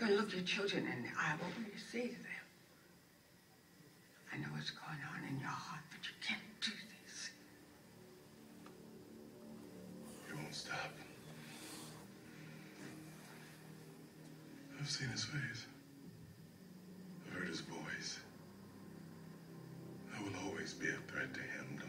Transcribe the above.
going to look your children in the eye. What will you say to them? I know what's going on in your heart, but you can't do this. He won't stop. I've seen his face. I've heard his voice. I will always be a threat to him.